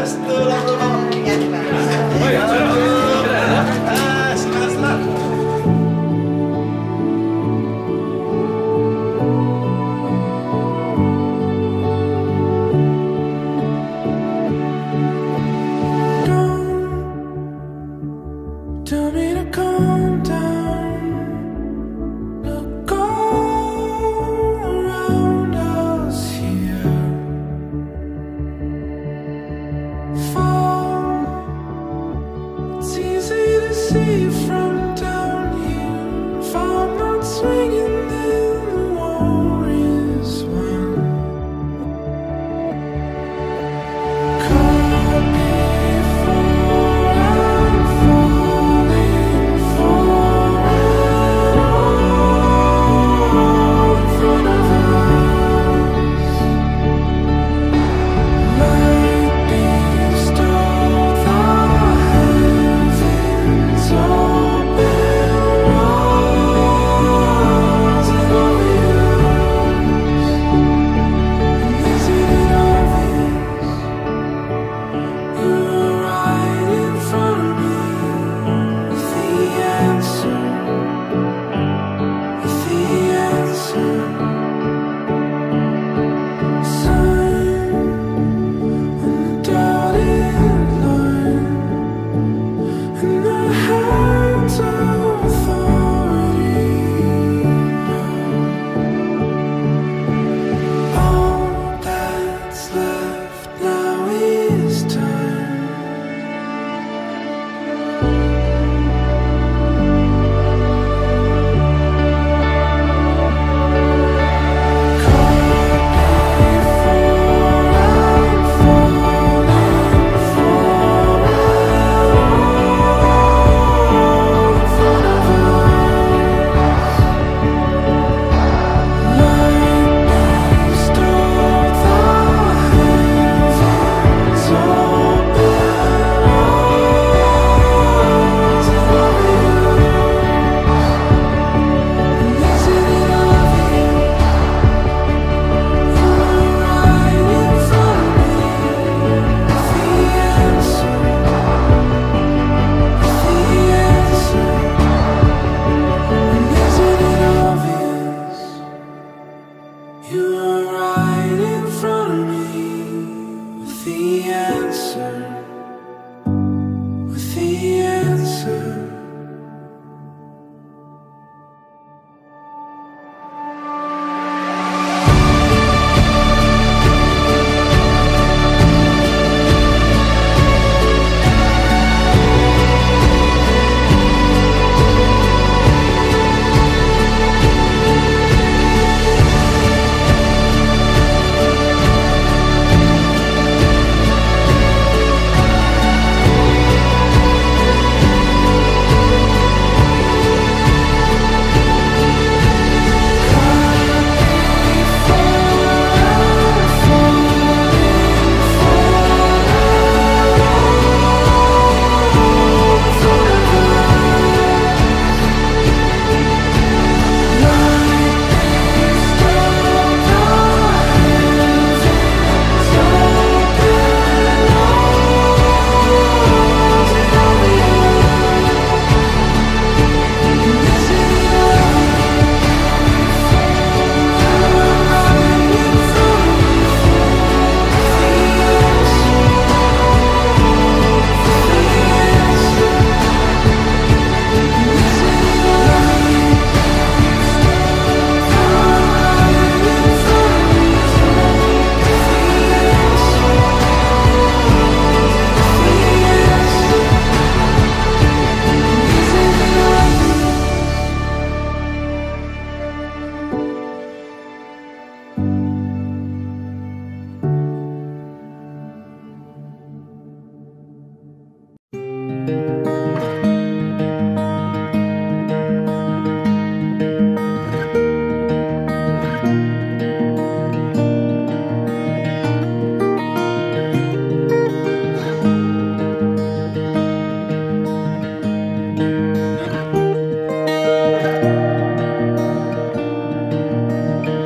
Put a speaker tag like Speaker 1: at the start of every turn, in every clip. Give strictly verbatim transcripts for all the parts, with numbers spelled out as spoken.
Speaker 1: Tell me to calm down. Look all around us here. Fall. It's easy to see from down here. If I'm not swinging, then the war is won. Caught before I'm falling for it all in front of us. Lightning struck the heavens open, rising over you. And isn't it obvious? You're right in front of me with the answer, with the answer. Sign on the dotted line, and the hands of authority know all that's left now is time. You are right in front of me with the answer, with the answer.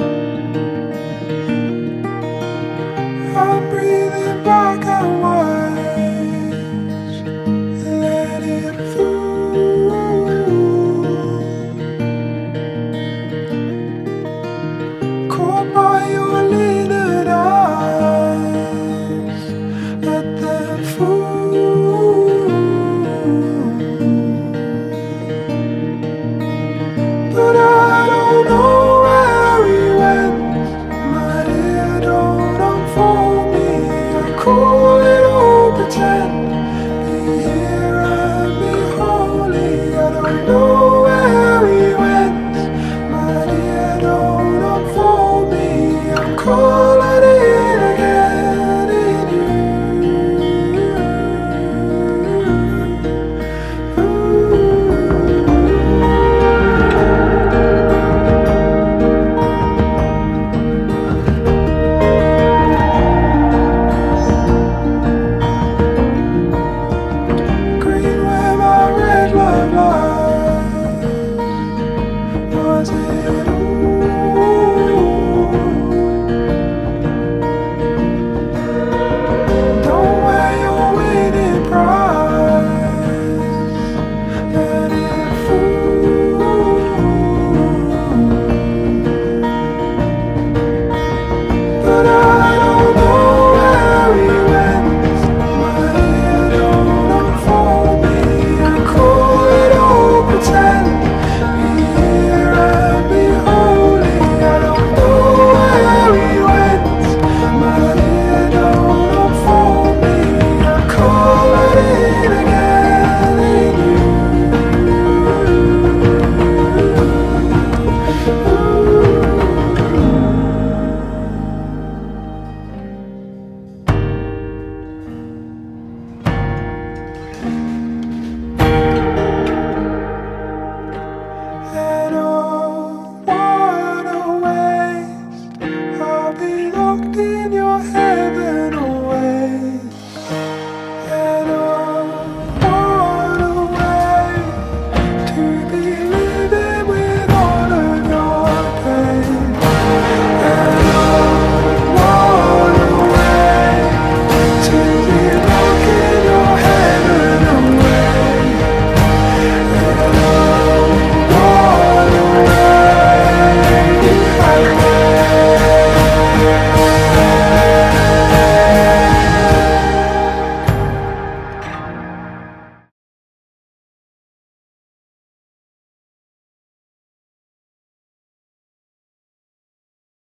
Speaker 1: I'm breathing back at what call it all pretend.